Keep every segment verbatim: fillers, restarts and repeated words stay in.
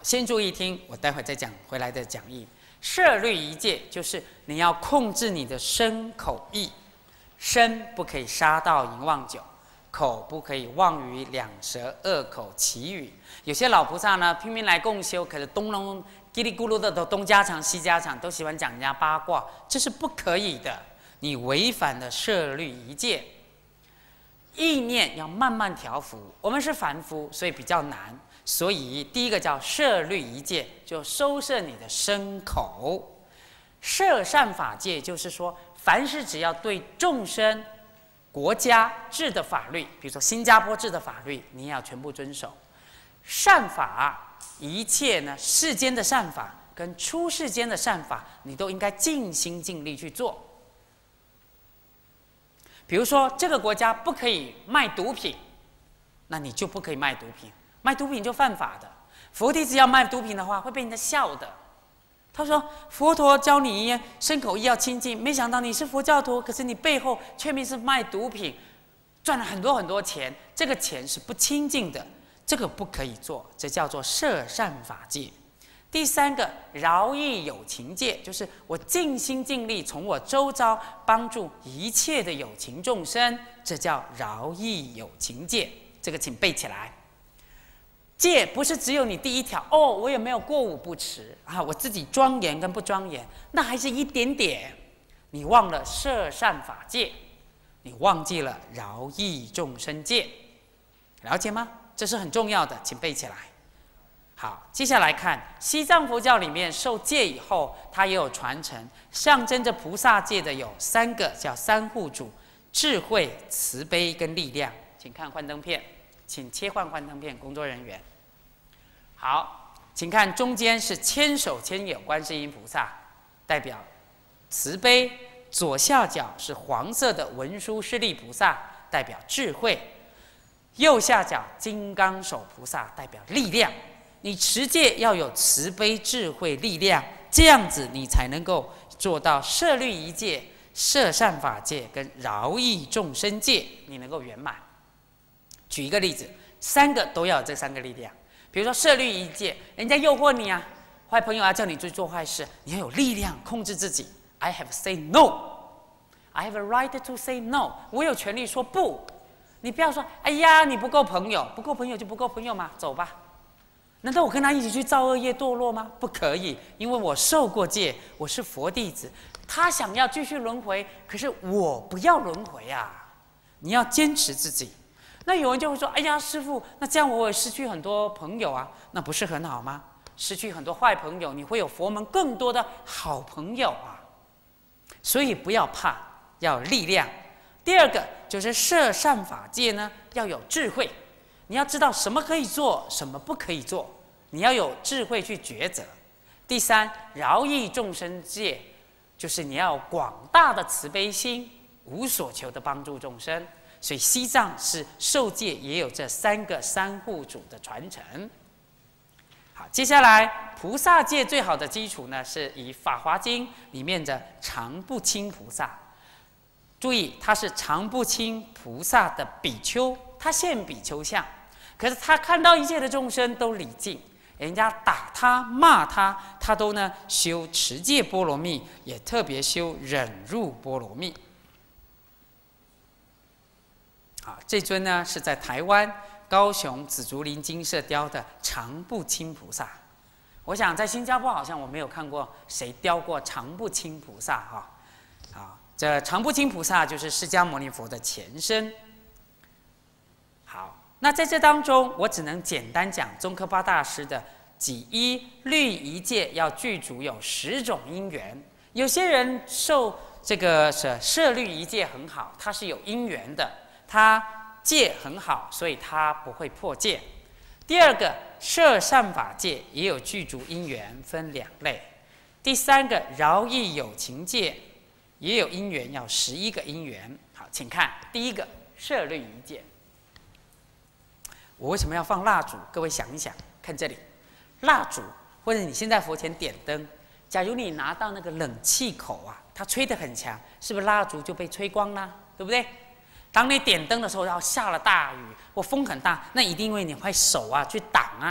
先注意听，我待会再讲回来的讲义。摄律仪戒就是你要控制你的身口意，身不可以杀盗淫妄酒，口不可以妄语两舌恶口绮语。有些老菩萨呢，拼命来共修，可是东隆叽里咕噜的都东家长西家长，都喜欢讲人家八卦，这是不可以的。你违反了摄律仪戒。意念要慢慢调伏，我们是凡夫，所以比较难。所以第一个叫摄律仪戒，就收摄你的身口。摄善法戒就是说，凡是只要对众生、国家制的法律，比如说新加坡制的法律，你也要全部遵守。善法，一切呢世间的善法跟出世间的善法，你都应该尽心尽力去做。比如说，这个国家不可以卖毒品，那你就不可以卖毒品。卖毒品就犯法的。佛弟子要卖毒品的话，会被人家笑的。他说：“佛陀教你身口意要清净，没想到你是佛教徒，可是你背后却明是卖毒品，赚了很多很多钱，这个钱是不清净的，这个不可以做，这叫做摄善法戒。”第三个饶益有情戒，就是我尽心尽力从我周遭帮助一切的有情众生，这叫饶益有情戒。这个请背起来。戒不是只有你第一条哦，我有没有过午不食啊？我自己庄严跟不庄严，那还是一点点。你忘了摄善法戒，你忘记了饶益众生戒，了解吗？这是很重要的，请背起来。好，接下来看西藏佛教里面受戒以后，它也有传承，象征着菩萨戒的有三个，叫三护主：智慧、慈悲跟力量。请看幻灯片，请切换幻灯片，工作人员。好，请看中间是千手千眼观世音菩萨，代表慈悲；左下角是黄色的文殊师利菩萨，代表智慧；右下角金刚手菩萨，代表力量。你持戒要有慈悲、智慧、力量，这样子你才能够做到摄律仪戒、摄善法戒跟饶益众生戒，你能够圆满。举一个例子，三个都要有这三个力量。比如说摄律仪戒，人家诱惑你啊，坏朋友要叫你去做坏事，你要有力量控制自己。I have say no, I have a right to say no， 我有权利说不。你不要说，哎呀，你不够朋友，不够朋友就不够朋友嘛，走吧。难道我跟他一起去造恶业堕落吗？不可以，因为我受过戒，我是佛弟子。他想要继续轮回，可是我不要轮回啊！你要坚持自己。那有人就会说：“哎呀，师父，那这样我会失去很多朋友啊，那不是很好吗？失去很多坏朋友，你会有佛门更多的好朋友啊！所以不要怕，要有力量。第二个就是摄善法戒呢，要有智慧。你要知道什么可以做，什么不可以做，你要有智慧去抉择。第三，饶益众生戒，就是你要有广大的慈悲心，无所求的帮助众生。所以西藏是受戒也有这三个三护主的传承。好，接下来菩萨戒最好的基础呢，是以《法华经》里面的常不轻菩萨。注意，他是常不轻菩萨的比丘，他现比丘相，可是他看到一切的众生都礼敬，人家打他骂他，他都呢修持戒波罗蜜，也特别修忍辱波罗蜜。好，这尊呢是在台湾高雄紫竹林精舍雕的常不轻菩萨。我想在新加坡好像我没有看过谁雕过常不轻菩萨哈。好，这常不轻菩萨就是释迦牟尼佛的前身。好，那在这当中，我只能简单讲宗喀巴大师的己一律仪戒要具足有十种因缘。有些人受这个摄律仪戒很好，他是有因缘的。他戒很好，所以他不会破戒。第二个摄善法戒也有具足因缘，分两类。第三个饶益有情戒也有因缘，要十一个因缘。好，请看第一个摄律仪戒。我为什么要放蜡烛？各位想一想，看这里，蜡烛或者你现在佛前点灯，假如你拿到那个冷气口啊，它吹得很强，是不是蜡烛就被吹光了？对不对？当你点灯的时候，要下了大雨或风很大，那一定会你会手啊去挡啊，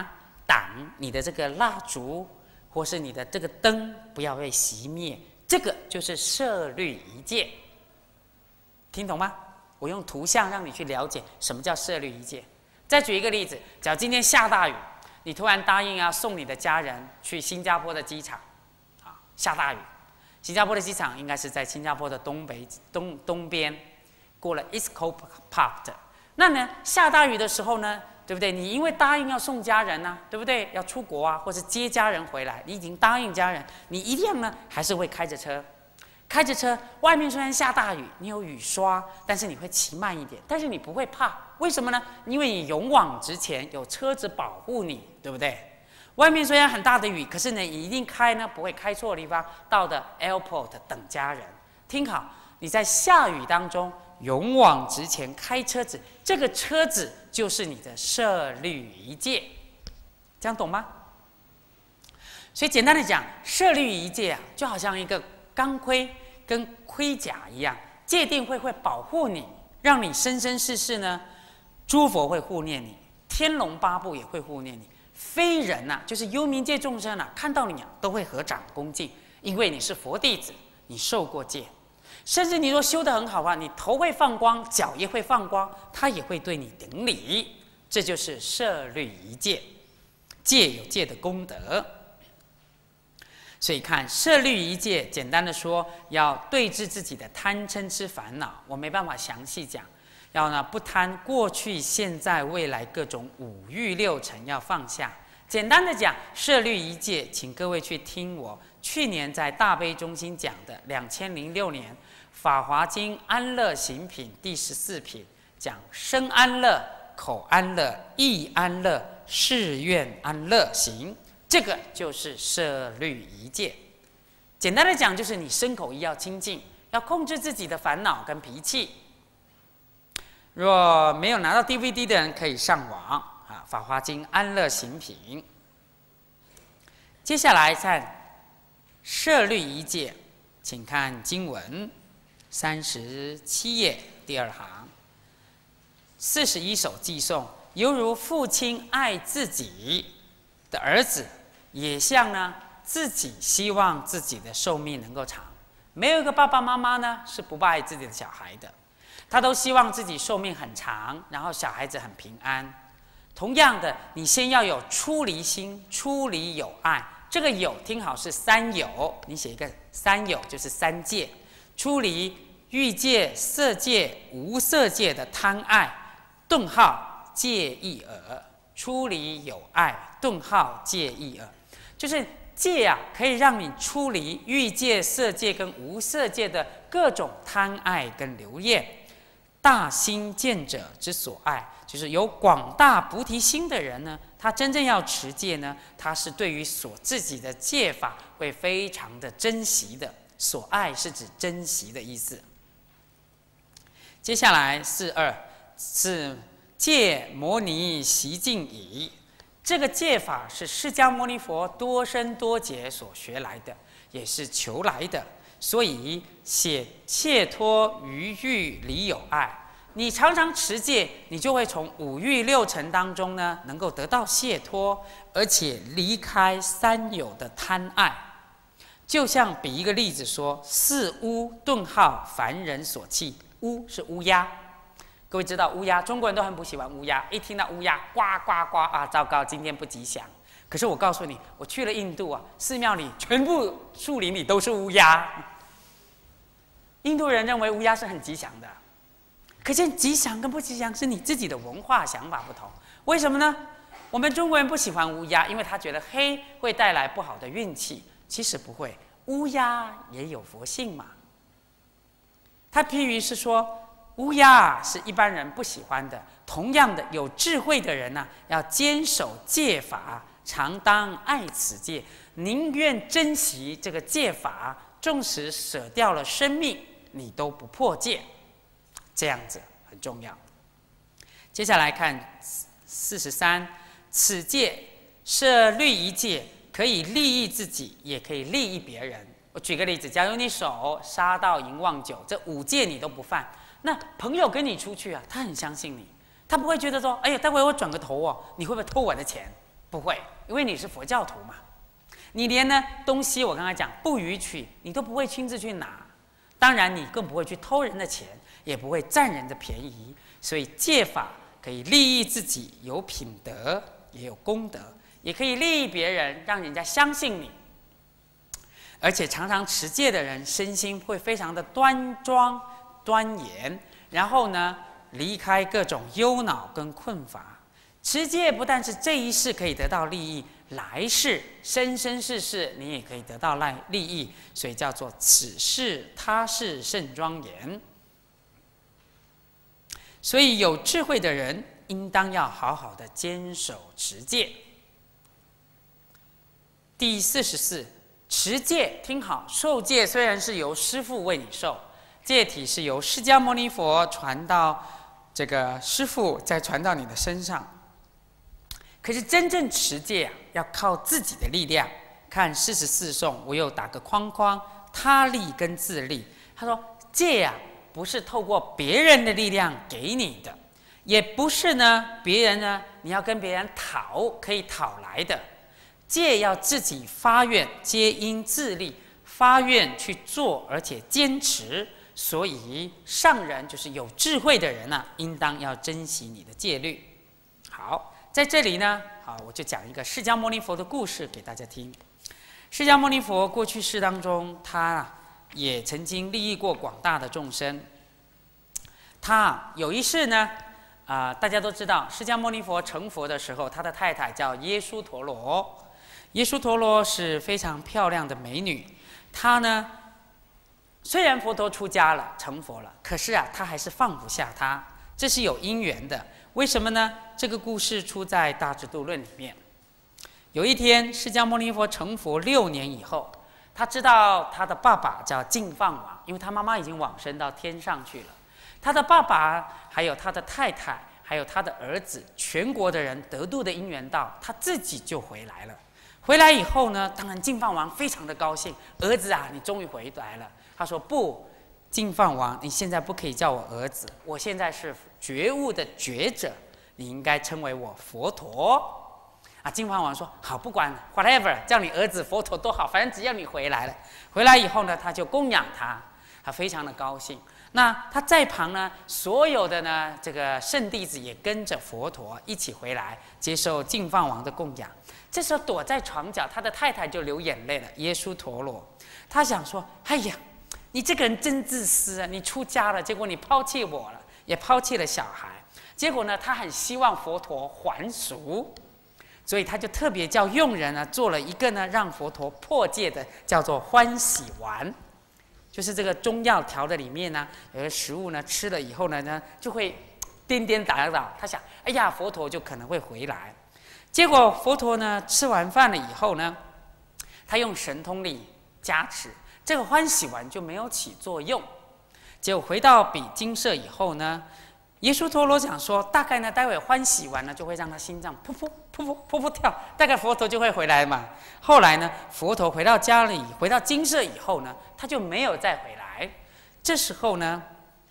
挡你的这个蜡烛，或是你的这个灯不要被熄灭。这个就是摄律仪戒，听懂吗？我用图像让你去了解什么叫摄律仪戒。再举一个例子，假如今天下大雨，你突然答应要送你的家人去新加坡的机场，啊，下大雨，新加坡的机场应该是在新加坡的东北东东边，过了 East Coast Park 的。那呢，下大雨的时候呢，对不对？你因为答应要送家人啊，对不对？要出国啊，或是接家人回来，你已经答应家人，你一样呢还是会开着车，开着车，外面虽然下大雨，你有雨刷，但是你会骑慢一点，但是你不会怕，为什么呢？因为你勇往直前，有车子保护你，对不对？外面虽然很大的雨，可是呢，你一定开呢不会开错地方，到的 airport 等家人。听好，你在下雨当中勇往直前开车子，这个车子就是你的摄律仪戒，这样懂吗？所以简单的讲，摄律仪戒啊，就好像一个钢盔跟盔甲一样，戒定慧会保护你，让你生生世世呢，诸佛会护念你，天龙八部也会护念你，非人呐、啊，就是幽冥界众生啊，看到你啊都会合掌恭敬，因为你是佛弟子，你受过戒。甚至你若修得很好啊，你头会放光，脚也会放光，他也会对你顶礼。这就是摄律仪戒，戒有戒的功德。所以看摄律仪戒，简单的说，要对治自己的贪嗔痴烦恼。我没办法详细讲，要呢不贪过去、现在、未来各种五欲六尘，要放下。简单的讲，摄律仪戒，请各位去听我去年在大悲中心讲的两千零六年《法华经·安乐行品》第十四品，讲身安乐、口安乐、意安乐、誓愿安乐行，这个就是摄律仪戒。简单的讲，就是你身口意要清净，要控制自己的烦恼跟脾气。若没有拿到 D V D 的人，可以上网啊，《法华经·安乐行品》。接下来看摄律仪戒，请看经文三十七页第二行，四十一首偈颂，犹如父亲爱自己的儿子，也像呢自己希望自己的寿命能够长。没有一个爸爸妈妈呢是不爱自己的小孩的，他都希望自己寿命很长，然后小孩子很平安。同样的，你先要有出离心，出离有爱。这个有听好是三有，你写一个三有就是三戒，出离欲界、色界、无色界的贪爱，顿号戒意耳。出离有爱，顿号戒意耳，就是戒啊，可以让你出离欲界、色界跟无色界的各种贪爱跟留恋。大心见者之所爱，就是有广大菩提心的人呢，他真正要持戒呢，他是对于所自己的戒法会非常的珍惜的。所爱是指珍惜的意思。接下来四二是戒摩尼习静已，这个戒法是释迦牟尼佛多生多劫所学来的，也是求来的。所以写切脱于欲离有爱，你常常持戒，你就会从五欲六尘当中呢，能够得到解脱，而且离开三有的贪爱。就像比一个例子说，似乌顿号凡人所弃，乌是乌鸦。各位知道乌鸦，中国人都很不喜欢乌鸦，一听到乌鸦呱呱呱啊，糟糕，今天不吉祥。可是我告诉你，我去了印度啊，寺庙里全部树林里都是乌鸦。印度人认为乌鸦是很吉祥的，可见吉祥跟不吉祥是你自己的文化想法不同。为什么呢？我们中国人不喜欢乌鸦，因为他觉得黑会带来不好的运气。其实不会，乌鸦也有佛性嘛。他譬喻是说，乌鸦是一般人不喜欢的。同样的，有智慧的人呢、啊，要坚守戒法，常当爱此戒，宁愿珍惜这个戒法，纵使舍掉了生命，你都不破戒，这样子很重要。接下来看四十三，此戒摄律仪戒，可以利益自己，也可以利益别人。我举个例子，假如你手杀盗淫妄酒，这五戒你都不犯，那朋友跟你出去啊，他很相信你，他不会觉得说，哎呀，待会我转个头哦，你会不会偷我的钱？ 不会，因为你是佛教徒嘛，你连呢东西我刚才讲不逾矩，你都不会亲自去拿，当然你更不会去偷人的钱，也不会占人的便宜。所以戒法可以利益自己，有品德，也有功德，也可以利益别人，让人家相信你。而且常常持戒的人，身心会非常的端庄端严，然后呢，离开各种忧恼跟困乏。持戒不但是这一世可以得到利益，来世生生世世你也可以得到利益，所以叫做此世他世甚庄严。所以有智慧的人，应当要好好的坚守持戒。第四十四。持戒，听好，受戒虽然是由师父为你受，戒体是由释迦牟尼佛传到这个师父，再传到你的身上。可是真正持戒啊，要靠自己的力量。看四十四颂，我又打个框框，他力跟自力。他说戒啊，不是透过别人的力量给你的，也不是呢别人呢你要跟别人讨可以讨来的。戒要自己发愿，皆因自力发愿去做，而且坚持。所以上人就是有智慧的人啊，应当要珍惜你的戒律。好，在这里呢，好，我就讲一个释迦牟尼佛的故事给大家听。释迦牟尼佛过去世当中，他也曾经利益过广大的众生。他有一世呢，啊、呃，大家都知道，释迦牟尼佛成佛的时候，他的太太叫耶输陀罗。耶输陀罗是非常漂亮的美女，她呢，虽然佛陀出家了，成佛了，可是啊，她还是放不下她，这是有因缘的。为什么呢？这个故事出在《大智度论》里面。有一天，释迦牟尼佛成佛六年以后，他知道他的爸爸叫净饭王，因为他妈妈已经往生到天上去了。他的爸爸，还有他的太太，还有他的儿子，全国的人得度的因缘到，他自己就回来了。回来以后呢，当然净饭王非常的高兴，儿子啊，你终于回来了。他说不，净饭王，你现在不可以叫我儿子，我现在是觉悟的觉者，你应该称为我佛陀。啊，净饭王说好，不管 whatever， 叫你儿子佛陀都好，反正只要你回来了。回来以后呢，他就供养他，他非常的高兴。那他在旁呢，所有的呢这个圣弟子也跟着佛陀一起回来接受净饭王的供养。这时候躲在床角，他的太太就流眼泪了。耶输陀罗，他想说：“哎呀，你这个人真自私啊！你出家了，结果你抛弃我了，也抛弃了小孩。结果呢，他很希望佛陀还俗，所以他就特别叫佣人呢做了一个呢让佛陀破戒的，叫做欢喜丸。就是这个中药调的里面呢，有个食物呢吃了以后呢呢就会颠颠倒倒。他想，哎呀，佛陀就可能会回来。”结果佛陀呢吃完饭了以后呢，他用神通力加持，这个欢喜丸就没有起作用。结果回到比金舍以后呢，耶输陀罗讲说，大概呢待会欢喜丸呢就会让他心脏噗噗噗噗噗噗跳，大概佛陀就会回来嘛。后来呢，佛陀回到家里，回到金舍以后呢，他就没有再回来。这时候呢，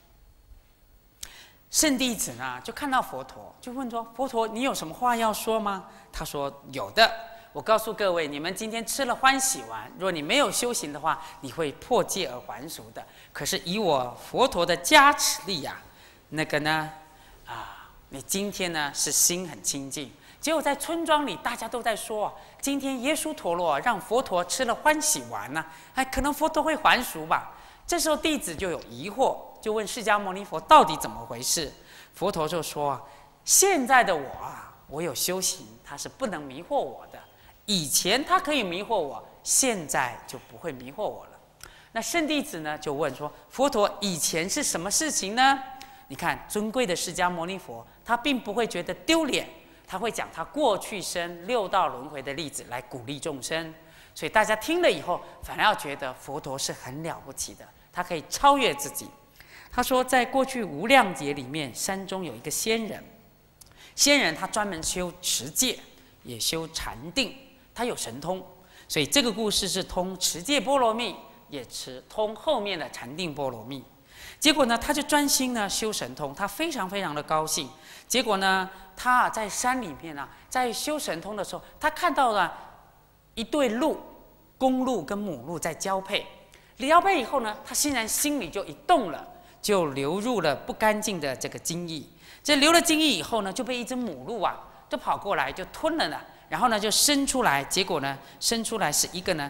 圣弟子呢就看到佛陀，就问说：“佛陀，你有什么话要说吗？”他说：“有的。我告诉各位，你们今天吃了欢喜丸，若你没有修行的话，你会破戒而还俗的。可是以我佛陀的加持力呀、啊，那个呢，啊，你今天呢是心很清净。结果在村庄里，大家都在说，今天耶输陀罗让佛陀吃了欢喜丸呢、啊，哎，可能佛陀会还俗吧。”这时候弟子就有疑惑，就问释迦牟尼佛到底怎么回事。佛陀就说：“现在的我啊，我有修行，他是不能迷惑我的。以前他可以迷惑我，现在就不会迷惑我了。”那圣弟子呢就问说：“佛陀以前是什么事情呢？”你看尊贵的释迦牟尼佛，他并不会觉得丢脸，他会讲他过去生六道轮回的例子来鼓励众生。所以大家听了以后，反而要觉得佛陀是很了不起的，他可以超越自己。他说，在过去无量劫里面，山中有一个仙人，仙人他专门修持戒，也修禅定，他有神通。所以这个故事是通持戒波罗蜜，也持通后面的禅定波罗蜜。 结果呢，他就专心呢修神通，他非常非常的高兴。结果呢，他啊在山里面啊，在修神通的时候，他看到了一对鹿，公鹿跟母鹿在交配。交配以后呢，他竟然心里就一动了，就流入了不干净的这个精液。这流了精液以后呢，就被一只母鹿啊，就跑过来就吞了呢，然后呢就生出来，结果呢生出来是一个呢，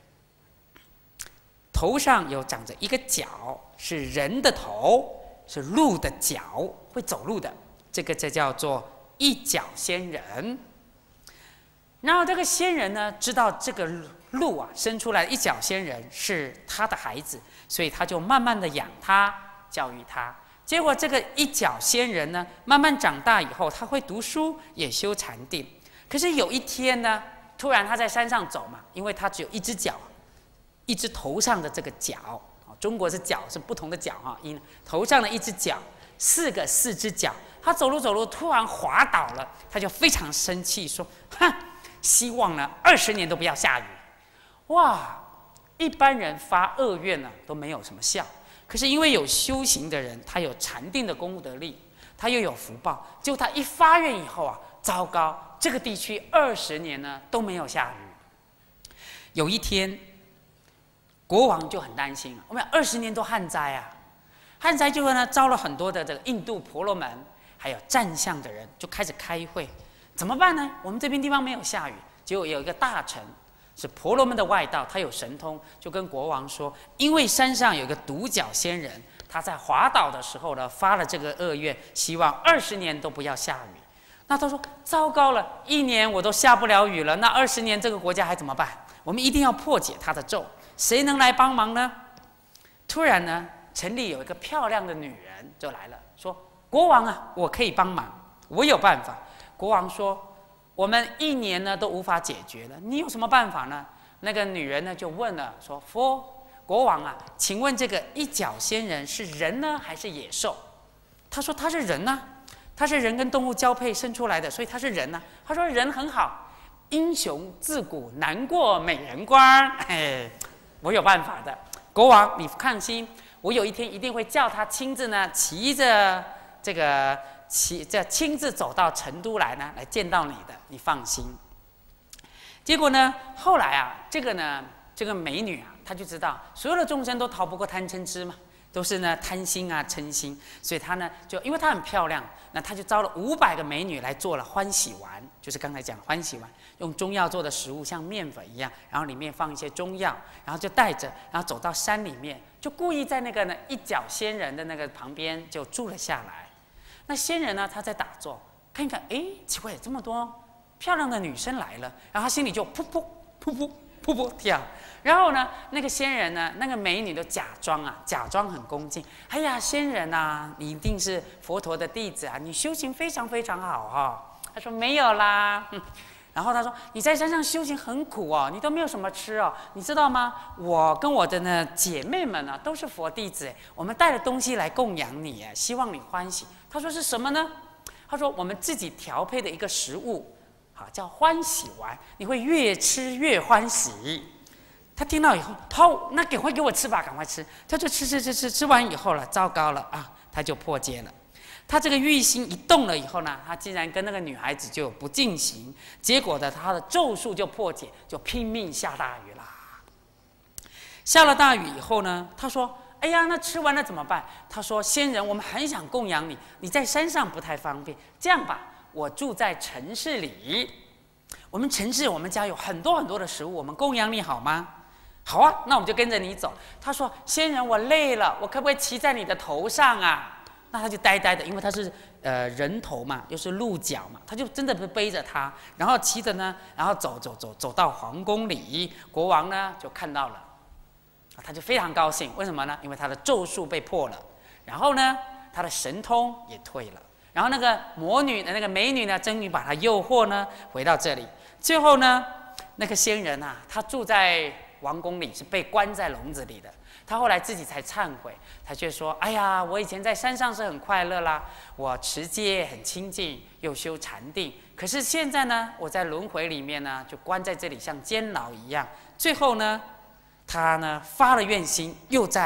头上有长着一个角，是人的头，是鹿的脚，会走路的，这个就叫做一角仙人。然后这个仙人呢，知道这个鹿啊生出来一角仙人是他的孩子，所以他就慢慢的养他，教育他。结果这个一角仙人呢，慢慢长大以后，他会读书，也修禅定。可是有一天呢，突然他在山上走嘛，因为他只有一只脚，一只头上的这个角，中国是角是不同的角哈，因头上的一只角，四个四只脚，他走路走路突然滑倒了，他就非常生气，说：“哼，希望呢二十年都不要下雨。”哇，一般人发恶愿呢都没有什么效。可是因为有修行的人，他有禅定的功德力，他又有福报，结果他一发愿以后啊，糟糕，这个地区二十年呢都没有下雨。有一天，国王就很担心，我们二十年都旱灾啊，旱灾就会呢招了很多的这个印度婆罗门，还有占相的人，就开始开会，怎么办呢？我们这边地方没有下雨，结果有一个大臣。是婆罗门的外道，他有神通，就跟国王说，因为山上有一个独角仙人，他在滑倒的时候呢，发了这个恶愿，希望二十年都不要下雨。那他说，糟糕了，一年我都下不了雨了，那二十年这个国家还怎么办？我们一定要破解他的咒，谁能来帮忙呢？突然呢，城里有一个漂亮的女人就来了，说：“国王啊，我可以帮忙，我有办法。”国王说。我们一年呢都无法解决了，你有什么办法呢？那个女人呢就问了，说：“佛国王啊，请问这个一角仙人是人呢还是野兽？”他说：“他是人啊，他是人跟动物交配生出来的，所以他是人啊。”他说：“人很好，英雄自古难过美人关。哎，我有办法的，国王你放心，我有一天一定会叫他亲自呢骑着这个。”骑这亲自走到成都来呢，来见到你的，你放心。结果呢，后来啊，这个呢，这个美女啊，她就知道所有的众生都逃不过贪嗔痴嘛，都是呢贪心啊嗔心，所以她呢就因为她很漂亮，那她就招了五百个美女来做了欢喜丸，就是刚才讲欢喜丸，用中药做的食物，像面粉一样，然后里面放一些中药，然后就带着，然后走到山里面，就故意在那个呢一角仙人的那个旁边就住了下来。那仙人呢，他在打坐，看一看，哎，奇怪，这么多漂亮的女生来了，然后他心里就噗噗噗噗噗噗跳。然后呢，那个仙人呢，那个美女都假装啊，假装很恭敬。哎呀，仙人啊，你一定是佛陀的弟子啊，你修行非常非常好哈、哦。他说没有啦。嗯然后他说：“你在山上修行很苦哦，你都没有什么吃哦，你知道吗？我跟我的呢姐妹们呢、啊、都是佛弟子，我们带了东西来供养你，希望你欢喜。”他说：“是什么呢？”他说：“我们自己调配的一个食物，好叫欢喜丸，你会越吃越欢喜。”他听到以后，好，那赶快给我吃吧，赶快吃。他就吃吃吃吃，吃完以后了，糟糕了啊，他就破戒了。他这个欲心一动了以后呢，他竟然跟那个女孩子就有不敬行，结果呢，他的咒术就破解，就拼命下大雨啦。下了大雨以后呢，他说：“哎呀，那吃完了怎么办？”他说：“仙人，我们很想供养你，你在山上不太方便，这样吧，我住在城市里，我们城市我们家有很多很多的食物，我们供养你好吗？”好啊，那我们就跟着你走。他说：“仙人，我累了，我可不可以骑在你的头上啊？”那他就呆呆的，因为他是呃人头嘛，又是鹿角嘛，他就真的背着他，然后骑着呢，然后走走走走到皇宫里，国王呢就看到了，他就非常高兴，为什么呢？因为他的咒术被破了，然后呢，他的神通也退了，然后那个魔女的那个美女呢，终于把他诱惑呢回到这里，最后呢，那个仙人啊，他住在王宫里，是被关在笼子里的。他后来自己才忏悔，他却说：“哎呀，我以前在山上是很快乐啦，我持戒很清净，又修禅定。可是现在呢，我在轮回里面呢，就关在这里，像监牢一样。最后呢，他呢发了愿心，又在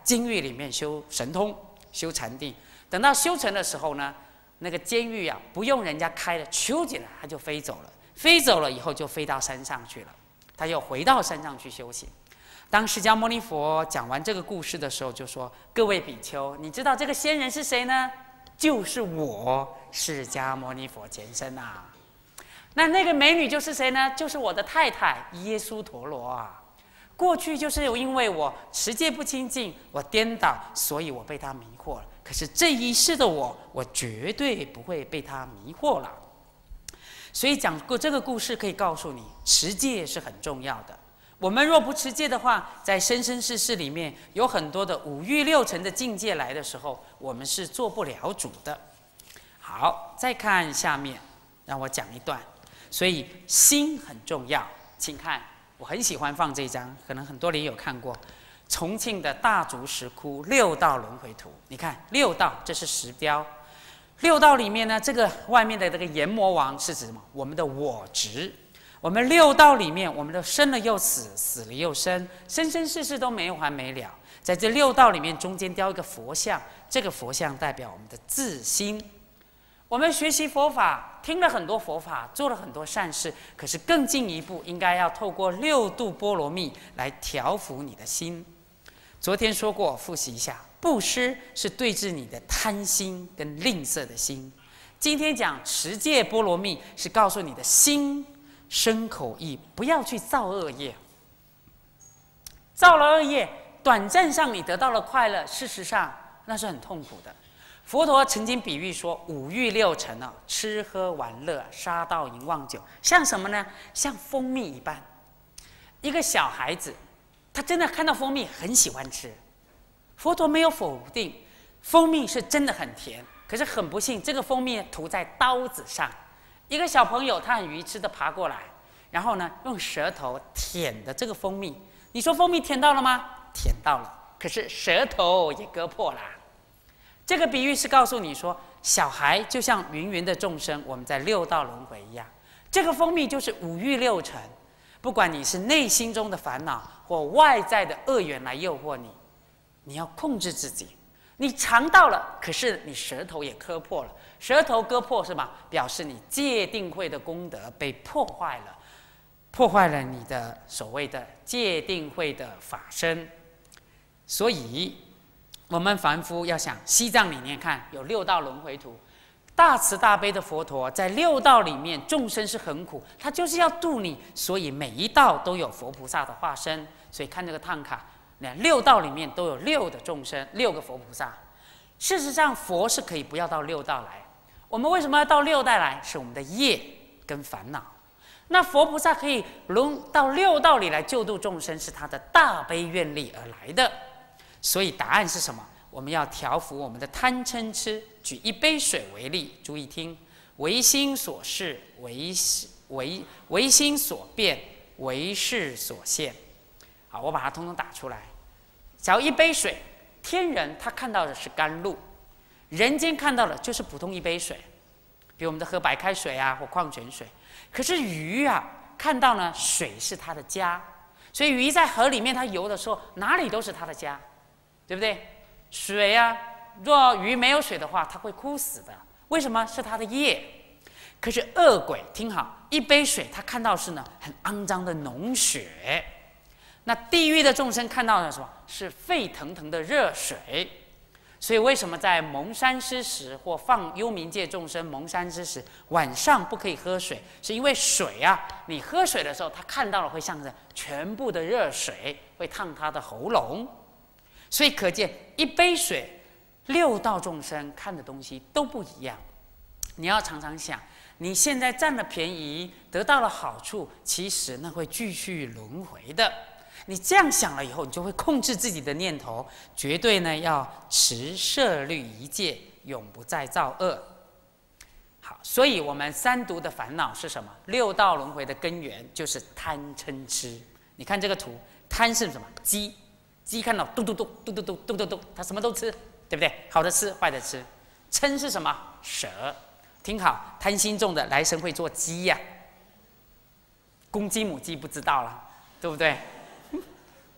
监狱里面修神通、修禅定。等到修成的时候呢，那个监狱啊，不用人家开了，揪起来他就飞走了。飞走了以后，就飞到山上去了。他又回到山上去修行。当释迦牟尼佛讲完这个故事的时候，就说：“各位比丘，你知道这个仙人是谁呢？就是我释迦牟尼佛前身啊。那那个美女就是谁呢？就是我的太太耶输陀罗啊。过去就是因为我持戒不清净，我颠倒，所以我被他迷惑了。可是这一世的我，我绝对不会被他迷惑了。所以讲过这个故事，可以告诉你，持戒是很重要的。我们若不持戒的话，在生生世世里面有很多的五欲六尘的境界来的时候，我们是做不了主的。好，再看下面，让我讲一段。所以心很重要，请看，我很喜欢放这张，可能很多人有看过重庆的大竹石窟六道轮回图。你看六道，这是石雕。六道里面呢，这个外面的这个阎魔王是指什么？我们的我执。我们六道里面，我们的生了又死，死了又生，生生世世都没完没了。在这六道里面，中间雕一个佛像，这个佛像代表我们的自心。我们学习佛法，听了很多佛法，做了很多善事，可是更进一步，应该要透过六度波罗蜜来调伏你的心。昨天说过，复习一下，布施是对治你的贪心跟吝啬的心。今天讲持戒波罗蜜，是告诉你的心身口意不要去造恶业。造了恶业，短暂上你得到了快乐，事实上那是很痛苦的。佛陀曾经比喻说，五欲六尘啊，吃喝玩乐、杀盗淫妄酒，像什么呢？像蜂蜜一般。一个小孩子，他真的看到蜂蜜很喜欢吃。佛陀没有否定，蜂蜜是真的很甜，可是很不幸，这个蜂蜜涂在刀子上。一个小朋友他很愚痴的爬过来，然后呢，用舌头舔的这个蜂蜜。你说蜂蜜甜到了吗？甜到了，可是舌头也割破啦。这个比喻是告诉你说，小孩就像芸芸的众生，我们在六道轮回一样。这个蜂蜜就是五欲六尘，不管你是内心中的烦恼或外在的恶缘来诱惑你，你要控制自己。你尝到了，可是你舌头也割破了。舌头割破是吧？表示你戒定慧的功德被破坏了，破坏了你的所谓的戒定慧的法身。所以我们凡夫要想，西藏里面看有六道轮回图，大慈大悲的佛陀在六道里面，众生是很苦，他就是要度你，所以每一道都有佛菩萨的化身。所以看这个唐卡，那六道里面都有六的众生，六个佛菩萨。事实上，佛是可以不要到六道来。我们为什么要到六道来？是我们的业跟烦恼。那佛菩萨可以轮到六道里来救度众生，是他的大悲愿力而来的。所以答案是什么？我们要调伏我们的贪嗔痴。举一杯水为例，注意听：唯心所事，唯唯唯心所变，唯事所现。好，我把它通通打出来。假如一杯水，天人他看到的是甘露，人间看到的就是普通一杯水，比如我们的喝白开水啊，或矿泉水。可是鱼啊，看到呢，水是它的家，所以鱼在河里面它游的时候，哪里都是它的家，对不对？水啊，若鱼没有水的话，它会枯死的。为什么？是它的业。可是恶鬼，听好，一杯水他看到是呢很肮脏的脓血。那地狱的众生看到的是什么？是沸腾腾的热水。所以为什么在蒙山之时或放幽冥界众生蒙山之时，晚上不可以喝水？是因为水啊，你喝水的时候，他看到了会像着全部的热水，会烫他的喉咙。所以可见一杯水，六道众生看的东西都不一样。你要常常想，你现在占了便宜，得到了好处，其实那会继续轮回的。你这样想了以后，你就会控制自己的念头，绝对呢要持摄律一戒，永不再造恶。好，所以我们三毒的烦恼是什么？六道轮回的根源就是贪嗔痴。你看这个图，贪是什么？鸡，鸡看到嘟嘟嘟嘟嘟嘟嘟嘟嘟，它什么都吃，对不对？好的吃，坏的吃。嗔是什么？蛇。听好，贪心重的来生会做鸡呀、啊，公鸡母鸡不知道了，对不对？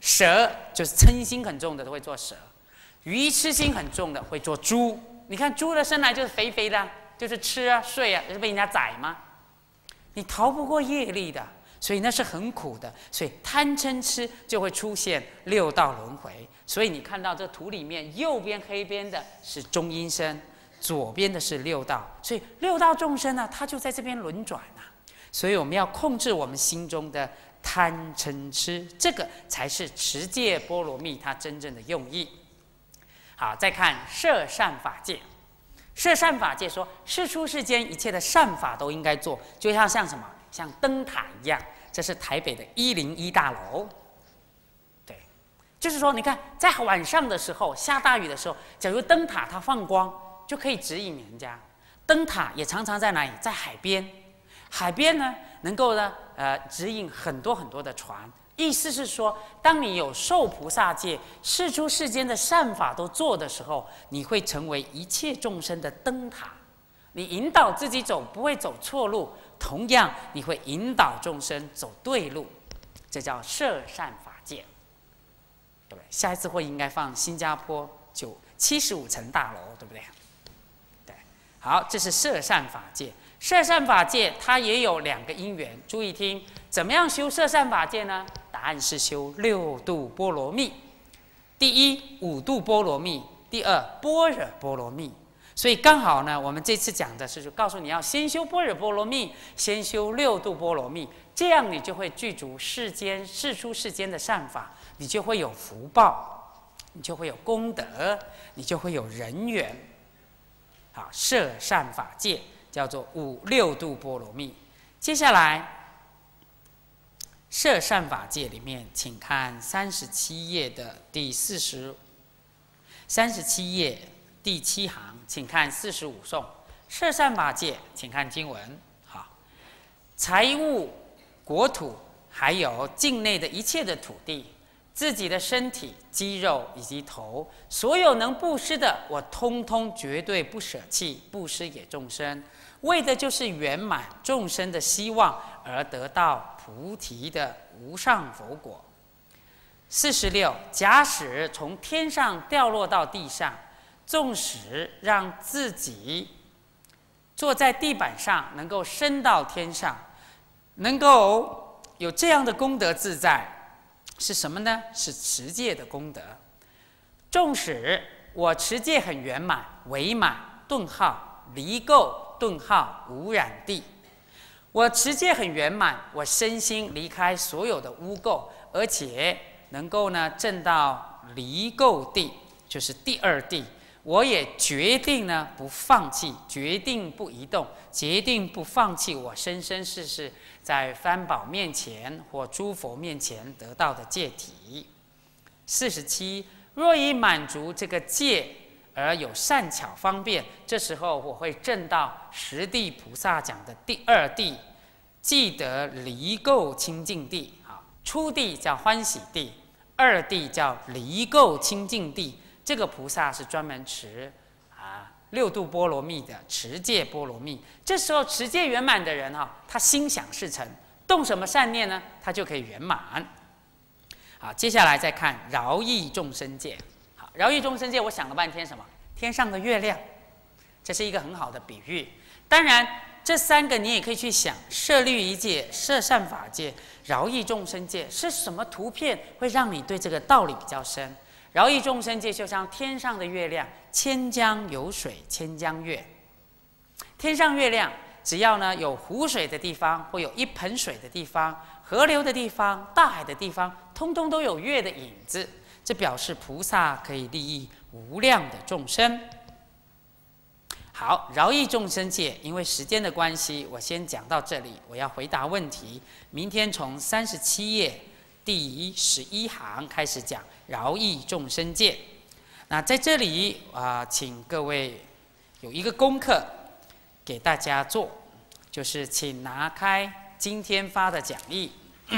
蛇就是嗔心很重的都会做蛇，愚痴心很重的会做猪。你看猪的生来就是肥肥的，就是吃啊睡啊，是被人家宰吗？你逃不过业力的，所以那是很苦的。所以贪嗔痴就会出现六道轮回。所以你看到这图里面，右边黑边的是中阴身，左边的是六道。所以六道众生呢，它就在这边轮转啊。所以我们要控制我们心中的贪嗔痴，这个才是持戒波罗蜜它真正的用意。好，再看摄善法戒。摄善法戒说，世出世间一切的善法都应该做，就像像什么，像灯塔一样。这是台北的一零一大楼。对，就是说，你看，在晚上的时候，下大雨的时候，假如灯塔它放光，就可以指引人家。灯塔也常常在哪里？在海边。海边呢，能够呢，呃，指引很多很多的船。意思是说，当你有受菩萨戒，世出世间的善法都做的时候，你会成为一切众生的灯塔。你引导自己走，不会走错路；同样，你会引导众生走对路。这叫摄善法戒，对不对？下一次会应该放新加坡九七十五层大楼，对不对？对，好，这是摄善法戒。摄善法戒它也有两个因缘，注意听，怎么样修摄善法戒呢？答案是修六度波罗蜜。第一，五度波罗蜜；第二，般若波罗蜜。所以刚好呢，我们这次讲的是就告诉你要先修般若波罗蜜，先修六度波罗蜜，这样你就会具足世间世出世间的善法，你就会有福报，你就会有功德，你就会有人缘。好，摄善法戒叫做五六度波罗蜜。接下来，摄善法戒里面，请看三十七页的第四十，三十七页第七行，请看四十五颂。摄善法戒，请看经文。好，财物、国土，还有境内的一切的土地，自己的身体、肌肉以及头，所有能布施的，我通通绝对不舍弃，布施给众生。为的就是圆满众生的希望，而得到菩提的无上佛果。四十六，假使从天上掉落到地上，纵使让自己坐在地板上，能够升到天上，能够有这样的功德自在，是什么呢？是持戒的功德。纵使我持戒很圆满，唯满顿号离垢顿号无染地。我持戒很圆满，我身心离开所有的污垢，而且能够呢证到离垢地，就是第二地。我也决定呢不放弃，决定不移动，决定不放弃我生生世世在三宝面前或诸佛面前得到的戒体。四十七，若以满足这个戒而有善巧方便，这时候我会证到十地菩萨讲的第二地，即得离垢清净地。好，初地叫欢喜地，二地叫离垢清净地。这个菩萨是专门持啊六度波罗蜜的持戒波罗蜜。这时候持戒圆满的人哈、哦，他心想事成，动什么善念呢？他就可以圆满。好，接下来再看饶益众生戒。好，饶益众生戒，我想了半天，什么？天上的月亮，这是一个很好的比喻。当然，这三个你也可以去想：摄律仪戒、摄善法戒、饶益众生戒，是什么图片会让你对这个道理比较深？饶益众生戒就像天上的月亮，千江有水千江月。天上月亮，只要呢有湖水的地方，或有一盆水的地方，河流的地方，大海的地方，通通都有月的影子。这表示菩萨可以利益无量的众生。好，饶益众生戒，因为时间的关系，我先讲到这里。我要回答问题，明天从三十七页第十一行开始讲饶益众生戒。那在这里啊、呃，请各位有一个功课给大家做，就是请拿开今天发的讲义，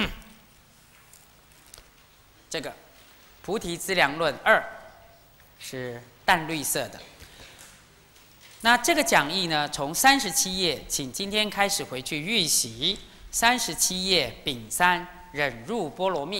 这个《菩提资粮论二》是淡绿色的。那这个讲义呢，从三十七页，请今天开始回去预习三十七页丙三忍辱波罗蜜。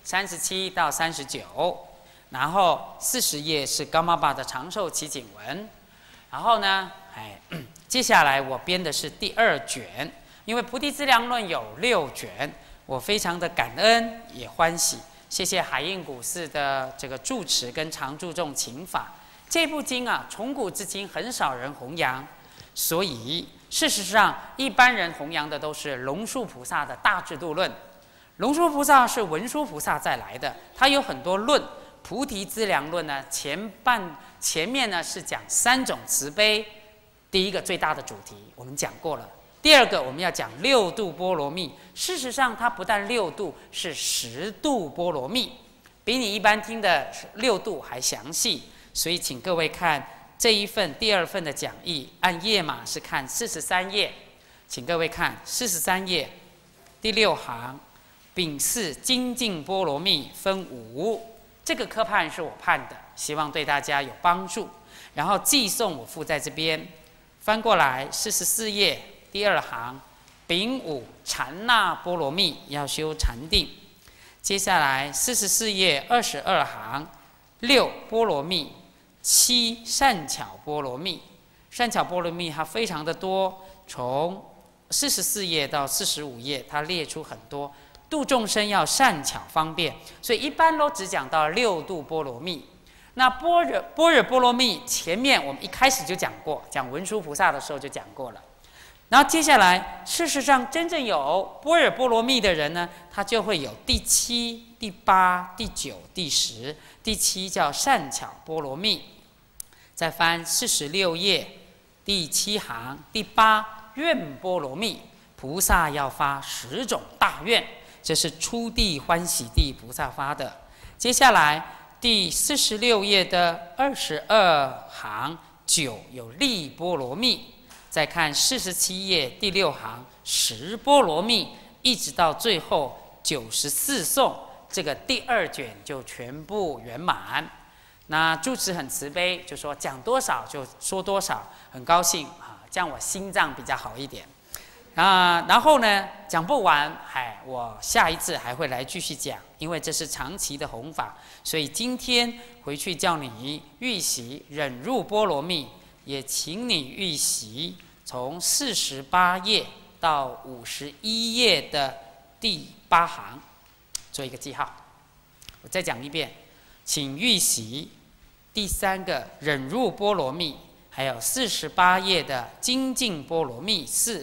三十七到三十九，然后四十页是高妈爸的长寿祈请文，然后呢，哎，接下来我编的是第二卷，因为《菩提资粮论》有六卷，我非常的感恩也欢喜，谢谢海印古寺的这个住持跟常住众请法。这部经啊，从古至今很少人弘扬，所以事实上一般人弘扬的都是龙树菩萨的大智度论。龙树菩萨是文殊菩萨再来的，他有很多论。菩提资粮论呢，前半前面呢是讲三种慈悲，第一个最大的主题我们讲过了。第二个我们要讲六度波罗蜜，事实上它不但六度，是十度波罗蜜，比你一般听的六度还详细。所以请各位看这一份第二份的讲义，按页码是看四十三页，请各位看四十三页第六行，丙四精进波罗蜜分五。这个科判是我判的，希望对大家有帮助。然后寄送我附在这边，翻过来四十四页第二行，丙五禅那波罗蜜要修禅定。接下来四十四页二十二行，六波罗蜜，七善巧波罗蜜。善巧波罗蜜它非常的多，从四十四页到四十五页，它列出很多。度众生要善巧方便，所以一般都只讲到六度波罗蜜。那般若般若波罗蜜前面我们一开始就讲过，讲文殊菩萨的时候就讲过了。然后接下来，事实上真正有般若波罗蜜的人呢，他就会有第七、第八、第九、第十。第七叫善巧波罗蜜。再翻四十六页第七行，第八愿波罗蜜，菩萨要发十种大愿。这是初地欢喜地菩萨发的。接下来第四十六页的二十二行，九有力波罗蜜。再看四十七页第六行，十波罗蜜，一直到最后九十四颂，这个第二卷就全部圆满。那住持很慈悲，就说讲多少就说多少，很高兴啊，这样我心脏比较好一点。啊，然后呢，讲不完，嗨，我下一次还会来继续讲，因为这是长期的弘法，所以今天回去叫你预习忍入波罗蜜，也请你预习从四十八页到五十一页的第八行，做一个记号。我再讲一遍，请预习第三个忍入波罗蜜，还有四十八页的精进波罗蜜四。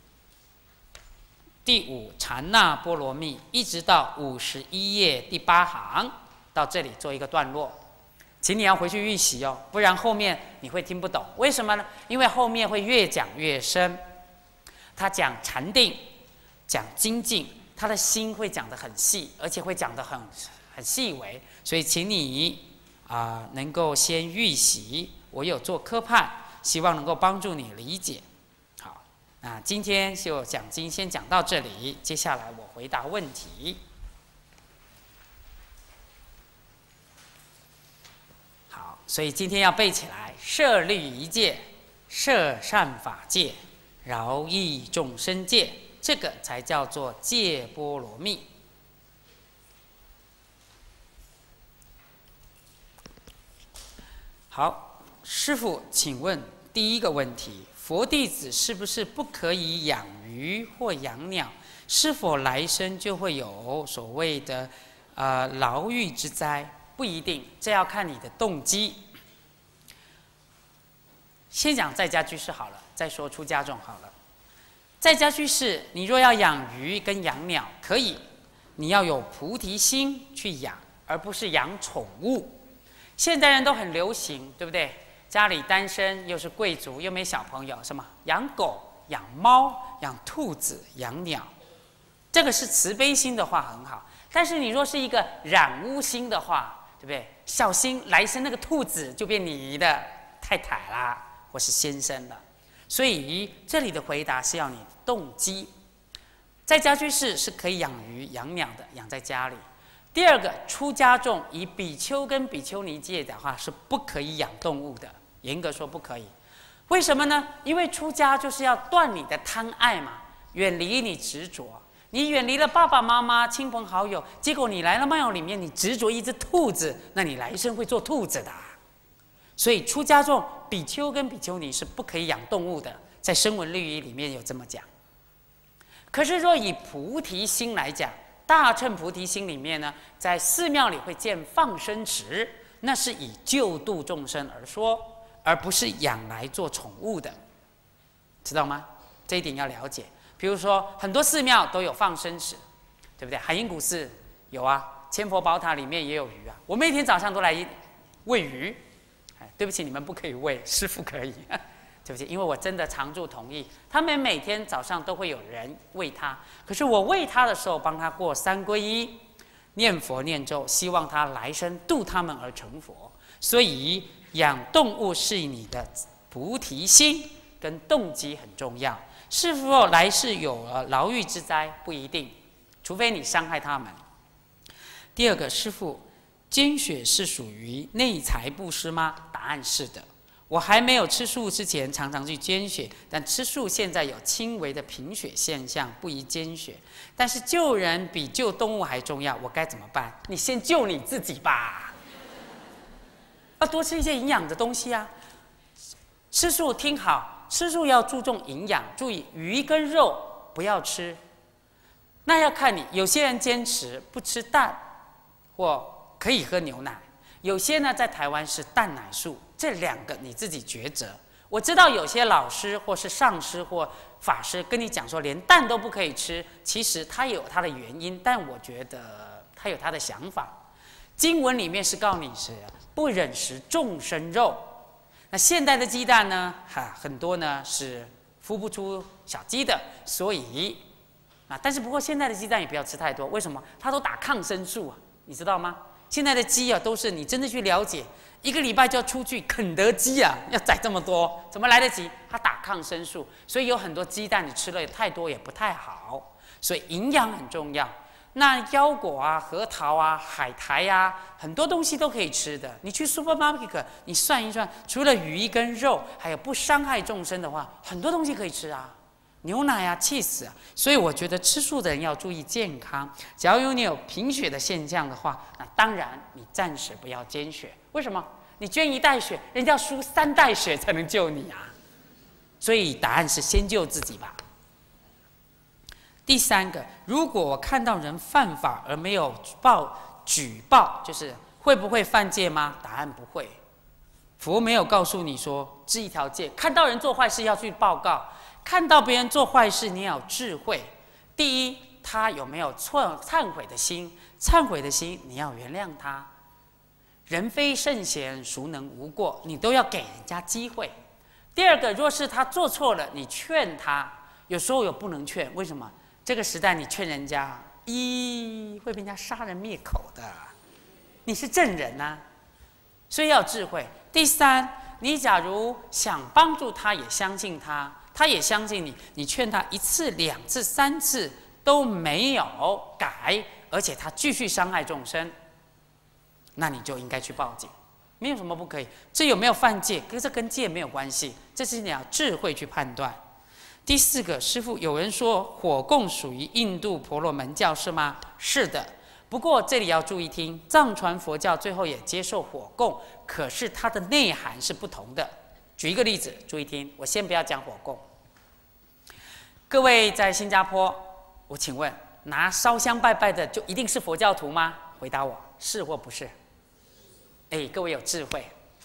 第五禅那波罗蜜，一直到五十一页第八行，到这里做一个段落，请你要回去预习哦，不然后面你会听不懂。为什么呢？因为后面会越讲越深。他讲禅定，讲精进，他的心会讲得很细，而且会讲得很很细微，所以请你啊、呃、能够先预习。我有做科判，希望能够帮助你理解。那今天就讲经先讲到这里，接下来我回答问题。好，所以今天要背起来：设律仪戒，摄善法界，饶益众生戒，这个才叫做戒波罗蜜。好，师父，请问第一个问题。佛弟子是不是不可以养鱼或养鸟？是否来生就会有所谓的呃牢狱之灾？不一定，这要看你的动机。先讲在家居士好了，再说出家众好了。在家居士，你若要养鱼跟养鸟，可以，你要有菩提心去养，而不是养宠物。现代人都很流行，对不对？家里单身又是贵族又没小朋友，什么养狗、养猫、养兔子、养鸟，这个是慈悲心的话很好。但是你若是一个染污心的话，对不对？小心来生那个兔子就变你的太太啦，或是先生了。所以这里的回答是要你的动机。在家居士是可以养鱼养鸟的，养在家里。第二个，出家众以比丘跟比丘尼戒的话是不可以养动物的。严格说不可以，为什么呢？因为出家就是要断你的贪爱嘛，远离你执着。 你远离了爸爸妈妈、亲朋好友，结果你来了庙里面，你执着一只兔子，那你来生会做兔子的。所以出家众比丘跟比丘尼是不可以养动物的，在声闻律仪里面有这么讲。可是若以菩提心来讲，大乘菩提心里面呢，在寺庙里会建放生池，那是以救度众生而说，而不是养来做宠物的，知道吗？这一点要了解。比如说，很多寺庙都有放生池，对不对？海印古寺有啊，千佛宝塔里面也有鱼啊。我每天早上都来喂鱼，哎，对不起，你们不可以喂，师父可以。对不起，因为我真的常住同意，他们每天早上都会有人喂他。可是我喂他的时候，帮他过三皈依，念佛念咒，希望他来生度他们而成佛。所以养动物是你的菩提心跟动机很重要。是否来世有了牢狱之灾不一定，除非你伤害他们。第二个，师父，捐血是属于内财布施吗？答案是的。我还没有吃素之前，常常去捐血，但吃素现在有轻微的贫血现象，不宜捐血。但是救人比救动物还重要，我该怎么办？你先救你自己吧，要多吃一些营养的东西啊。吃素听好，吃素要注重营养，注意鱼跟肉不要吃。那要看你，有些人坚持不吃蛋，或可以喝牛奶。有些呢，在台湾是蛋奶素，这两个你自己抉择。我知道有些老师或是上师或法师跟你讲说，连蛋都不可以吃，其实他有他的原因，但我觉得他有他的想法。经文里面是告诉你是不忍食众生肉。那现代的鸡蛋呢，哈，很多呢是孵不出小鸡的，所以啊，但是不过现在的鸡蛋也不要吃太多，为什么？它都打抗生素啊，你知道吗？现在的鸡啊，都是你真的去了解，一个礼拜就要出去肯德基啊，要宰这么多，怎么来得及？它打抗生素，所以有很多鸡蛋你吃了太多也不太好，所以营养很重要。那腰果啊、核桃啊、海苔啊，很多东西都可以吃的。你去 supermarket， 你算一算，除了鱼跟肉，还有不伤害众生的话，很多东西可以吃啊。牛奶啊 cheese 啊，所以我觉得吃素的人要注意健康。假如你有贫血的现象的话，那当然你暂时不要捐血。为什么？你捐一袋血，人家要输三袋血才能救你啊！所以答案是先救自己吧。第三个，如果我看到人犯法而没有报举报，就是会不会犯戒吗？答案不会。佛没有告诉你说这一条戒，看到人做坏事要去报告。看到别人做坏事，你要有智慧。第一，他有没有错忏悔的心？忏悔的心，你要原谅他。人非圣贤，孰能无过？你都要给人家机会。第二个，若是他做错了，你劝他。有时候有不能劝，为什么？这个时代你劝人家，一会被人家杀人灭口的。你是正人啊，所以要有智慧。第三，你假如想帮助他，也相信他。他也相信你，你劝他一次、两次、三次都没有改，而且他继续伤害众生，那你就应该去报警，没有什么不可以。这有没有犯戒？可是这跟戒没有关系，这是你要智慧去判断。第四个，师父，有人说火供属于印度婆罗门教是吗？是的，不过这里要注意听，藏传佛教最后也接受火供，可是它的内涵是不同的。举一个例子，注意听，我先不要讲火供。各位在新加坡，我请问，拿烧香拜拜的就一定是佛教徒吗？回答我，是或不是？哎，各位有智慧，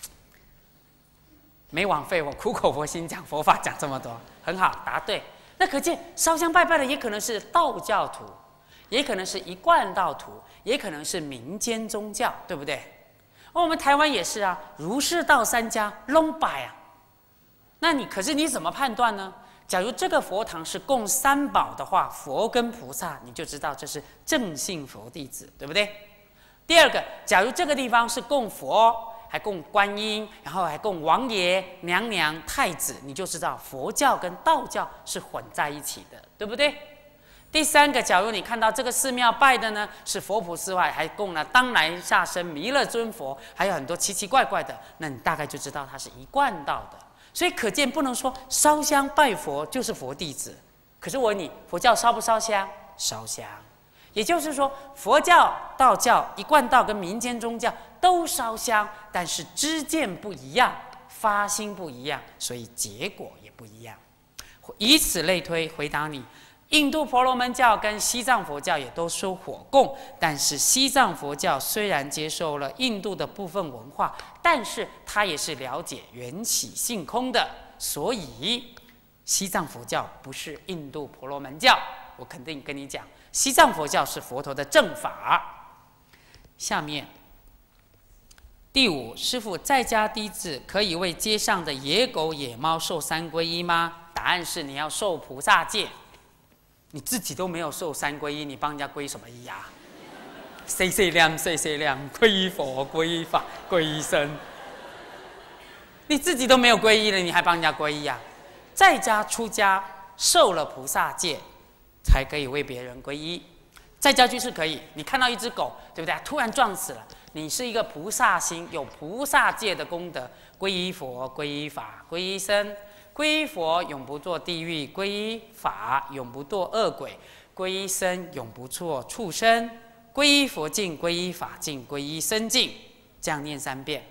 没枉费我苦口婆心讲佛法讲这么多，很好，答对。那可见烧香拜拜的也可能是道教徒，也可能是一贯道徒，也可能是民间宗教，对不对？而我们台湾也是啊，儒释道三家拢拜啊。那你可是你怎么判断呢？假如这个佛堂是供三宝的话，佛跟菩萨，你就知道这是正信佛弟子，对不对？第二个，假如这个地方是供佛，还供观音，然后还供王爷、娘娘、太子，你就知道佛教跟道教是混在一起的，对不对？第三个，假如你看到这个寺庙拜的呢是佛菩萨外，还供了当来下生弥勒尊佛，还有很多奇奇怪怪的，那你大概就知道它是一贯道的。所以可见不能说烧香拜佛就是佛弟子。可是我问你，佛教烧不烧香？ 烧香。也就是说，佛教、道教、一贯道跟民间宗教都烧香，但是知见不一样，发心不一样，所以结果也不一样。以此类推，回答你。印度婆罗门教跟西藏佛教也都收火供，但是西藏佛教虽然接受了印度的部分文化，但是它也是了解缘起性空的，所以西藏佛教不是印度婆罗门教。我肯定跟你讲，西藏佛教是佛陀的正法。下面第五，师父，在家弟子可以为街上的野狗、野猫受三皈依吗？答案是你要受菩萨戒。你自己都没有受三皈依，你帮人家皈什么依啊？碎碎念，碎碎念，皈依佛，皈依法，皈依僧。你自己都没有皈依了，你还帮人家皈依啊？在家出家受了菩萨戒，才可以为别人皈依。在家居士可以，你看到一只狗，对不对？突然撞死了，你是一个菩萨心，有菩萨戒的功德，皈依佛，皈依法，皈依僧。皈依佛，永不堕地狱；皈依法，永不堕恶鬼；皈依僧，永不堕畜生；皈依佛境，皈依法境，皈依僧境，这样念三遍。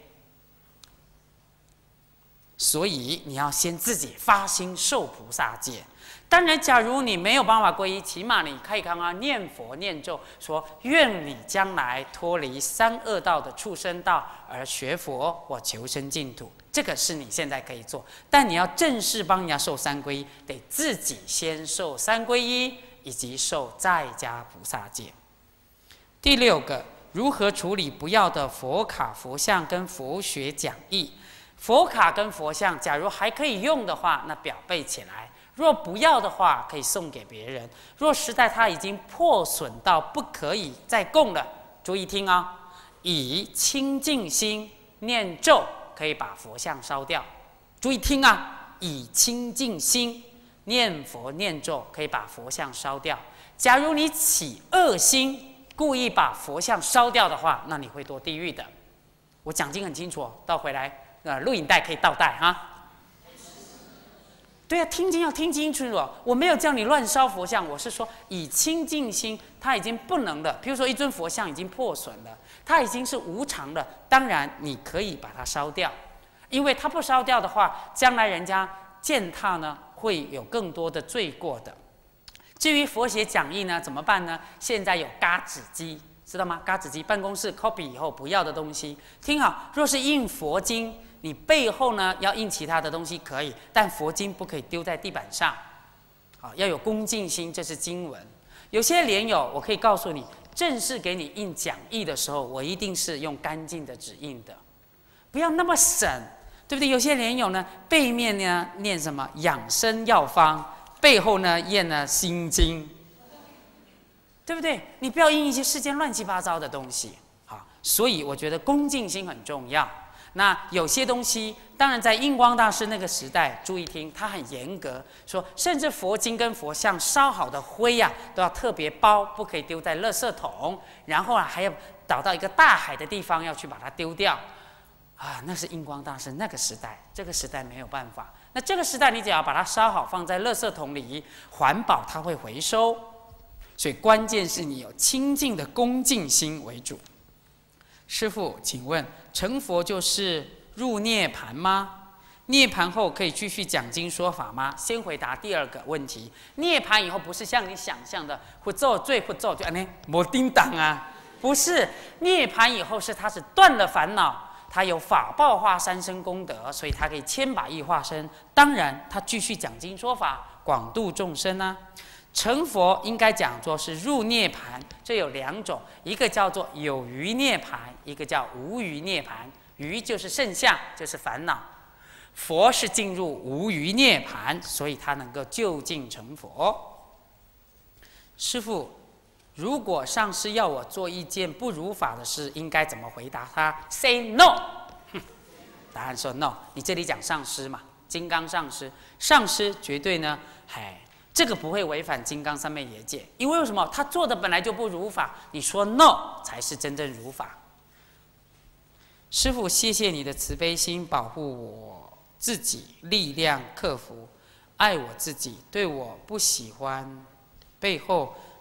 所以你要先自己发心受菩萨戒。当然，假如你没有办法皈依，起码你可以刚刚念佛念咒，说愿你将来脱离三恶道的畜生道，而学佛或求生净土。这个是你现在可以做，但你要正式帮人家受三皈依，得自己先受三皈依，以及受在家菩萨戒。第六个，如何处理不要的佛卡、佛像跟佛学讲义？佛卡跟佛像，假如还可以用的话，那裱背起来；若不要的话，可以送给别人。若实在它已经破损到不可以再供了，注意听啊、哦！以清净心念咒，可以把佛像烧掉。注意听啊！以清净心念佛念咒，可以把佛像烧掉。假如你起恶心，故意把佛像烧掉的话，那你会堕地狱的。我讲经很清楚，倒回来。呃，录影带可以倒带哈。对啊，听经要听清楚哦。我没有叫你乱烧佛像，我是说以清净心，它已经不能了。比如说一尊佛像已经破损了，它已经是无常了，当然你可以把它烧掉，因为它不烧掉的话，将来人家践踏呢，会有更多的罪过的。至于佛学讲义呢，怎么办呢？现在有嘎纸机。知道吗？嘎纸机办公室 copy 以后不要的东西，听好。若是印佛经，你背后呢要印其他的东西可以，但佛经不可以丢在地板上。好，要有恭敬心，这是经文。有些莲友，我可以告诉你，正式给你印讲义的时候，我一定是用干净的纸印的，不要那么省，对不对？有些莲友呢，背面呢念什么养生药方，背后呢念了心经。对不对？你不要印一些世间乱七八糟的东西，好，所以我觉得恭敬心很重要。那有些东西，当然在印光大师那个时代，注意听，他很严格，说甚至佛经跟佛像烧好的灰呀、啊，都要特别包，不可以丢在垃圾桶，然后啊还要倒到一个大海的地方要去把它丢掉，啊，那是印光大师那个时代，这个时代没有办法。那这个时代，你只要把它烧好，放在垃圾桶里，环保它会回收。所以关键是你有清净的恭敬心为主。师父，请问成佛就是入涅盘吗？涅盘后可以继续讲经说法吗？先回答第二个问题。涅盘以后不是像你想象的不做罪不做罪，呢没叮当啊，不是。涅盘以后是他是断了烦恼，他有法报化三生功德，所以他可以千百亿化身。当然，他继续讲经说法，广度众生啊。成佛应该讲作是入涅盘，这有两种，一个叫做有余涅盘，一个叫无余涅盘。余就是剩下，就是烦恼。佛是进入无余涅盘，所以他能够就近成佛。师父，如果上师要我做一件不如法的事，应该怎么回答他 ？Say no。答案说 no。你这里讲上师嘛，金刚上师，上师绝对呢，嗨。这个不会违反金刚三昧耶戒，因为为什么？他做的本来就不如法，你说 no 才是真正如法。师父，谢谢你的慈悲心，保护我自己，力量克服，爱我自己，对我不喜欢背后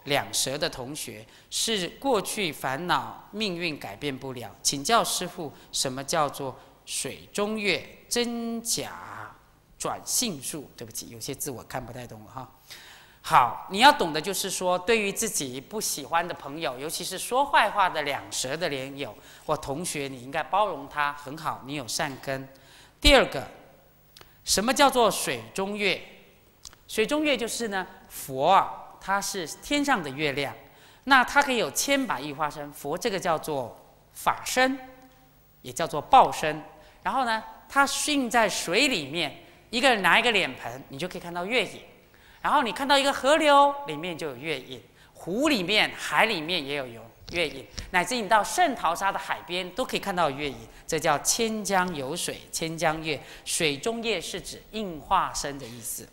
两舌的同学，是过去烦恼命运改变不了，请教师父，什么叫做水中月真假转性术？对不起，有些字我看不太懂了哈。好，你要懂的就是说，对于自己不喜欢的朋友，尤其是说坏话的两舌的莲友或同学，你应该包容他，很好，你有善根。第二个，什么叫做水中月？水中月就是呢，佛啊，它是天上的月亮，那它可以有千百亿化身。佛这个叫做法身，也叫做报身。然后呢，它映在水里面，一个人拿一个脸盆，你就可以看到月影。然后你看到一个河流，里面就有月影；湖里面、海里面也有有月影，乃至你到圣淘沙的海边都可以看到月影。这叫千江有水，千江月。水中月是指应化身的意思。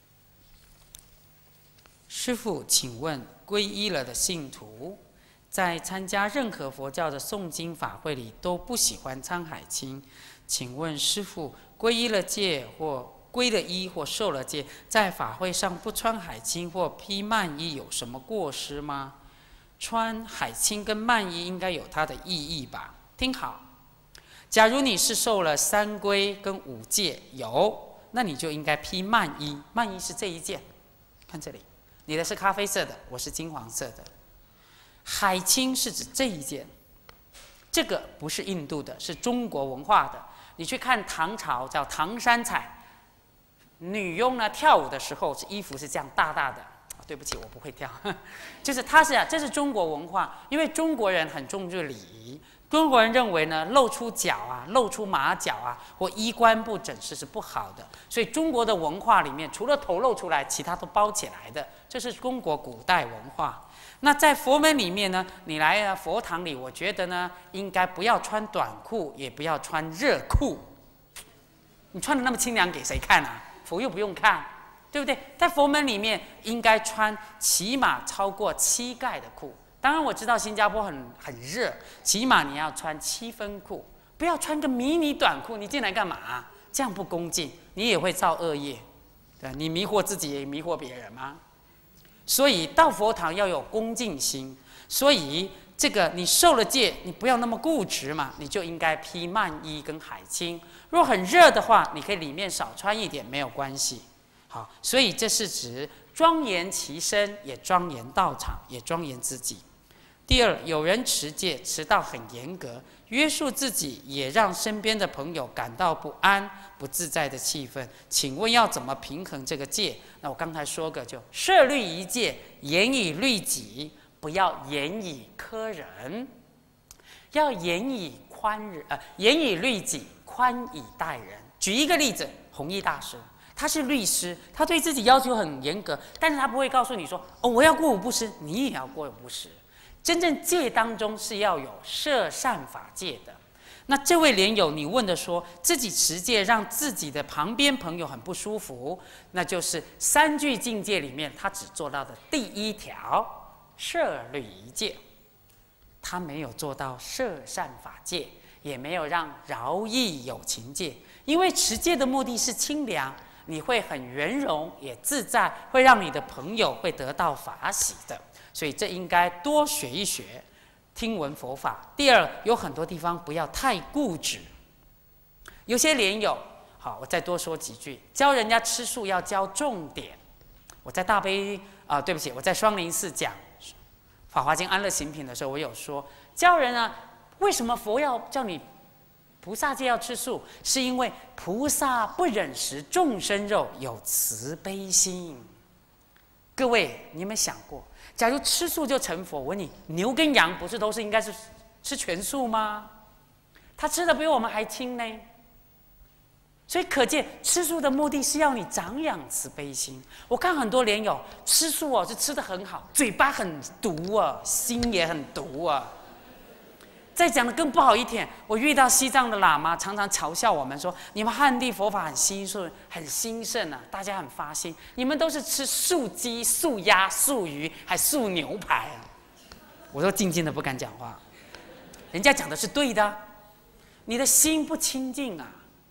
师父，请问皈依了的信徒，在参加任何佛教的诵经法会里都不喜欢参海青，请问师父，皈依了戒或皈了依或受了戒，在法会上不穿海青或披曼衣有什么过失吗？穿海青跟曼衣应该有它的意义吧？听好，假如你是受了三皈跟五戒有，那你就应该披曼衣。曼衣是这一件，看这里，你的是咖啡色的，我是金黄色的。海青是指这一件，这个不是印度的，是中国文化的。你去看唐朝叫唐三彩。女佣呢跳舞的时候，是衣服是这样大大的。对不起，我不会跳，就是它是啊，这是中国文化，因为中国人很重视礼仪。中国人认为呢，露出脚啊，露出马脚啊，或衣冠不整实是不好的。所以中国的文化里面，除了头露出来，其他都包起来的，这是中国古代文化。那在佛门里面呢，你来啊佛堂里，我觉得呢，应该不要穿短裤，也不要穿热裤。你穿的那么清凉，给谁看啊？佛又不用看，对不对？在佛门里面，应该穿起码超过膝盖的裤。当然，我知道新加坡很很热，起码你要穿七分裤，不要穿个迷你短裤。你进来干嘛啊？这样不恭敬，你也会造恶业。对，你迷惑自己，也迷惑别人吗？所以到佛堂要有恭敬心。所以这个你受了戒，你不要那么固执嘛，你就应该披曼衣跟海青。如果很热的话，你可以里面少穿一点，没有关系。好，所以这是指庄严其身，也庄严道场，也庄严自己。第二，有人持戒持到很严格，约束自己，也让身边的朋友感到不安、不自在的气氛。请问要怎么平衡这个戒？那我刚才说过，就设律仪戒，严以律己，不要严以苛人，要严以宽人，呃，严以律己，宽以待人。举一个例子，弘一大师。他是律师，他对自己要求很严格，但是他不会告诉你说：“哦，我要过午不食，你也要过午不食。”真正戒当中是要有摄善法戒的。那这位莲友，你问的说自己持戒让自己的旁边朋友很不舒服，那就是三句境界里面他只做到的第一条摄律仪戒，他没有做到摄善法戒，也没有让饶益有情戒。因为持戒的目的是清凉。你会很圆融，也自在，会让你的朋友会得到法喜的，所以这应该多学一学，听闻佛法。第二，有很多地方不要太固执。有些莲友，好，我再多说几句，教人家吃素要教重点。我在大悲啊、呃，对不起，我在双林寺讲《法华经安乐行品》的时候，我有说，教人啊，为什么佛要叫你？菩萨戒要吃素，是因为菩萨不忍食众生肉，有慈悲心。各位，你有没有想过，假如吃素就成佛？我问你，牛跟羊不是都是应该是吃全素吗？他吃的比我们还轻呢。所以可见，吃素的目的是要你长养慈悲心。我看很多莲友吃素哦，是吃得很好，嘴巴很毒啊，心也很毒啊。再讲的更不好一点，我遇到西藏的喇嘛，常常嘲笑我们说：“你们汉地佛法很兴盛，很兴盛啊，大家很发心。你们都是吃素鸡、素鸭、素鱼，还素牛排啊！”我说静静的不敢讲话，人家讲的是对的，你的心不清净啊。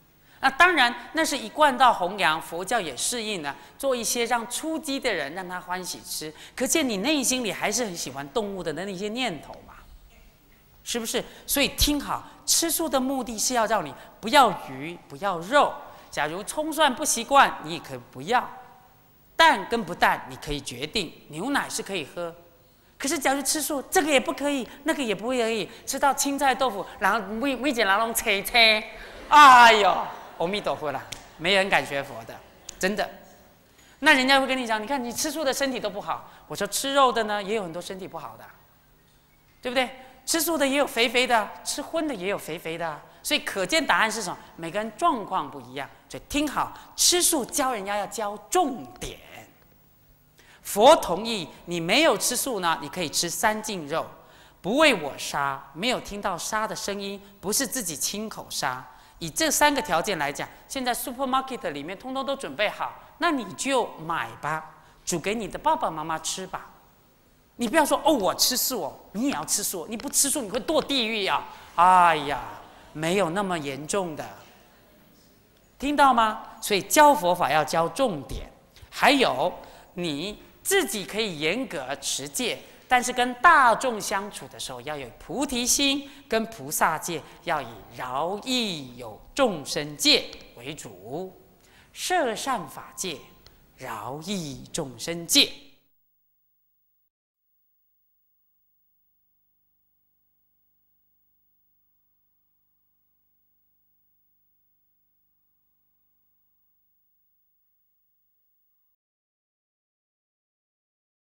那当然，那是一贯道弘扬，佛教也适应呢，做一些让出击的人让他欢喜吃。可见你内心里还是很喜欢动物的那些念头嘛，是不是？所以听好，吃素的目的是要让你不要鱼，不要肉。假如葱蒜不习惯，你也可以不要。蛋跟不蛋你可以决定，牛奶是可以喝。可是假如吃素，这个也不可以，那个也不可以，吃到青菜豆腐，然后每每件人拢切切，哎呦！阿弥陀佛啦，没人敢学佛的，真的。那人家会跟你讲，你看你吃素的身体都不好。我说吃肉的呢，也有很多身体不好的，对不对？吃素的也有肥肥的，吃荤的也有肥肥的。所以可见答案是什么？每个人状况不一样。所以听好，吃素教人家要教重点。佛同意你没有吃素呢，你可以吃三净肉，不为我杀，没有听到杀的声音，不是自己亲口杀。以这三个条件来讲，现在 supermarket 里面通通都准备好，那你就买吧，煮给你的爸爸妈妈吃吧。你不要说哦，我吃素哦，你也要吃素，你不吃素你会堕地狱啊！哎呀，没有那么严重的，听到吗？所以教佛法要教重点，还有你自己可以严格持戒。但是跟大众相处的时候，要有菩提心，跟菩萨戒要以饶益有众生戒为主，摄善法戒，饶益众生戒。